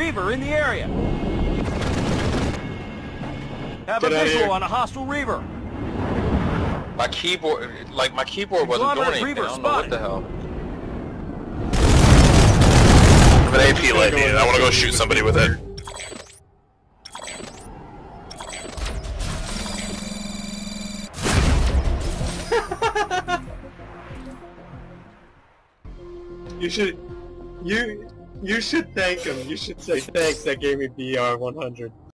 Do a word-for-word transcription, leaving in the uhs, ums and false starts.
Reaver in the area. Have Get a out of visual here. on a hostile Reaver. My keyboard, like my keyboard wasn't doing anything. Reaver I don't know what spotted. the hell. I have an A P lightning and I want to go shoot somebody with it. You should, you, you should thank him. You should say thanks. That gave me B R one hundred.